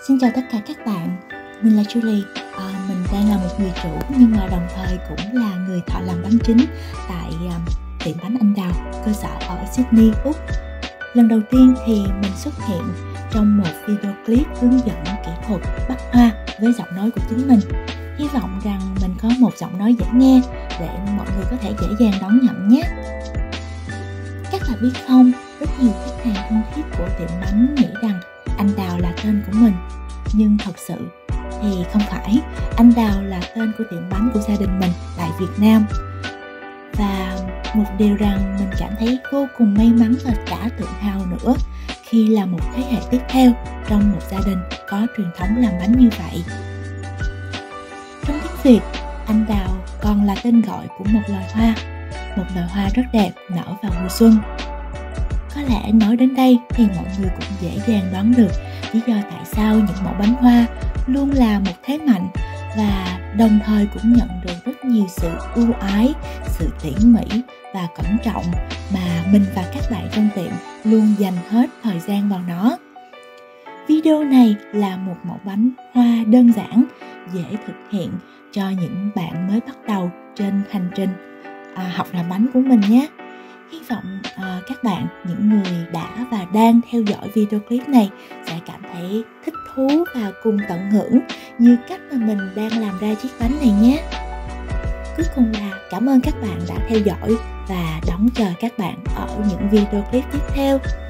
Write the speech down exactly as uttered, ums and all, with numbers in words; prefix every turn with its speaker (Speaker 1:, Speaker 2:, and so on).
Speaker 1: Xin chào tất cả các bạn, mình là Julie. À, mình đang là một người chủ nhưng mà đồng thời cũng là người thợ làm bánh chính tại um, tiệm bánh Anh Đào, cơ sở ở Sydney, Úc. Lần đầu tiên thì mình xuất hiện trong một video clip hướng dẫn kỹ thuật bắt hoa với giọng nói của chính mình. Hy vọng rằng mình có một giọng nói dễ nghe để mọi người có thể dễ dàng đón nhận nhé. Chắc là biết không, rất nhiều khách hàng thân thiết của tiệm bánh nghĩ rằng Anh Đào là tên của mình. Nhưng thật sự thì không phải, Anh Đào là tên của tiệm bánh của gia đình mình tại Việt Nam. Và một điều rằng mình cảm thấy vô cùng may mắn và cả tự hào nữa khi là một thế hệ tiếp theo trong một gia đình có truyền thống làm bánh như vậy. Trong tiếng Việt, Anh Đào còn là tên gọi của một loài hoa, một loài hoa rất đẹp nở vào mùa xuân. Có lẽ nói đến đây thì mọi người cũng dễ dàng đoán được lý do tại sao những mẫu bánh hoa luôn là một thế mạnh và đồng thời cũng nhận được rất nhiều sự ưu ái, sự tỉ mỉ và cẩn trọng mà mình và các bạn trong tiệm luôn dành hết thời gian vào nó. Video này là một mẫu bánh hoa đơn giản, dễ thực hiện cho những bạn mới bắt đầu trên hành trình à, học làm bánh của mình nhé. Hy vọng uh, các bạn, những người đã và đang theo dõi video clip này sẽ cảm thấy thích thú và cùng tận hưởng như cách mà mình đang làm ra chiếc bánh này nhé. Cuối cùng là cảm ơn các bạn đã theo dõi và đón chờ các bạn ở những video clip tiếp theo.